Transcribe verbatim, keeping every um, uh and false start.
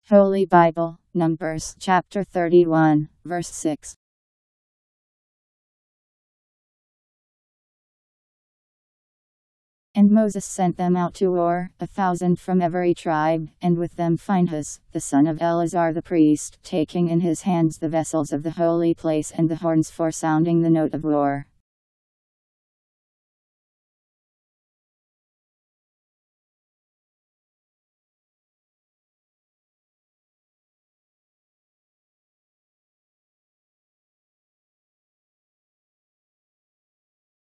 Holy Bible, Numbers chapter thirty-one, verse six. And Moses sent them out to war, a thousand from every tribe, and with them Phinehas, the son of Eleazar the priest, taking in his hands the vessels of the holy place and the horns for sounding the note of war.